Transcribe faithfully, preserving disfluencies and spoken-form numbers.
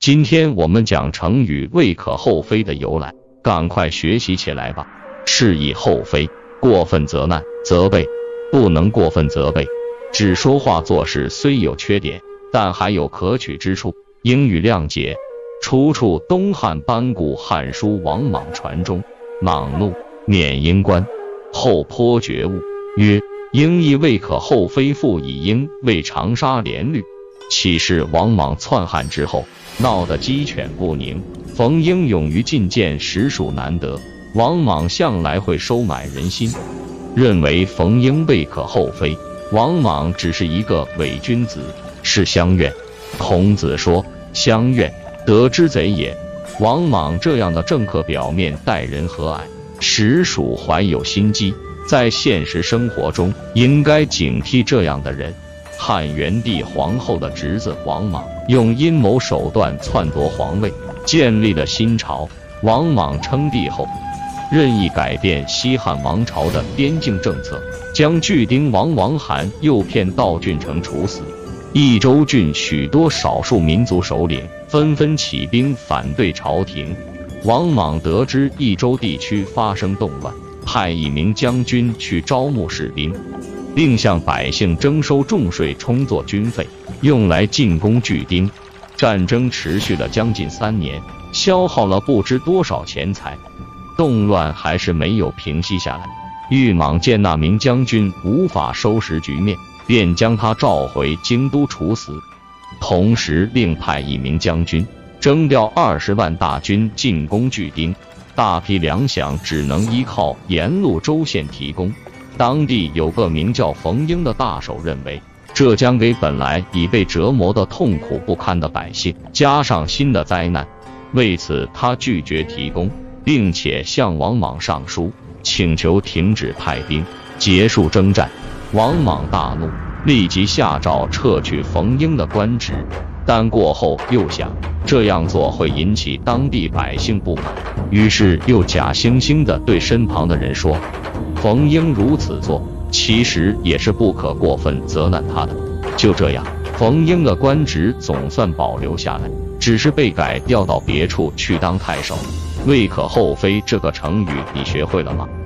今天我们讲成语未可厚非的由来，赶快学习起来吧。是以厚非，过分责难、责备，不能过分责备。只说话做事虽有缺点，但还有可取之处，应予谅解。出处东汉班固《汉书·王莽传》中，莽怒，免鹰冠，后颇觉悟，曰：鹰亦未可厚非，复以鹰为长沙连律。启示王莽篡汉之后，闹得鸡犬不宁，逢鹰勇于进谏，实属难得。王莽向来会收买人心，认为逢鹰未可厚非。王莽只是一个伪君子，是相怨。孔子说：相怨，得之贼也。王莽这样的政客，表面待人和蔼，实属怀有心机，在现实生活中应该警惕这样的人。汉元帝皇后的侄子王莽用阴谋手段篡夺皇位，建立了新朝。王莽称帝后，任意改变西汉王朝的边境政策，将巨丁王王罕诱骗到郡城处死。益州郡许多少数民族首领纷纷起兵反对朝廷。王莽得知益州地区发生动乱，派一名将军去招募士兵，并向百姓征收重税充作军费，用来进攻巨丁。战争持续了将近三年，消耗了不知多少钱财，动乱还是没有平息下来。豫莽见那名将军无法收拾局面，便将他召回京都处死，同时另派一名将军征调二十万大军进攻巨丁，大批粮饷只能依靠沿路州县提供。当地有个名叫冯英的大手认为，这将给本来已被折磨得痛苦不堪的百姓加上新的灾难，为此他拒绝提供，并且向王莽上书，请求停止派兵，结束征战。王莽大怒，立即下诏撤去冯英的官职，但过后又想这样做会引起当地百姓不满，于是又假惺惺地对身旁的人说，冯英如此做其实也是不可过分责难他的。就这样，冯英的官职总算保留下来，只是被改调到别处去当太守。未可厚非这个成语你学会了吗？